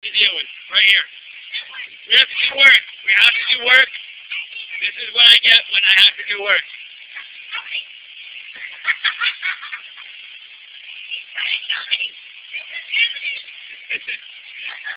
to deal with, right here. We have to do work. We have to do work. This is what I get when I have to do work.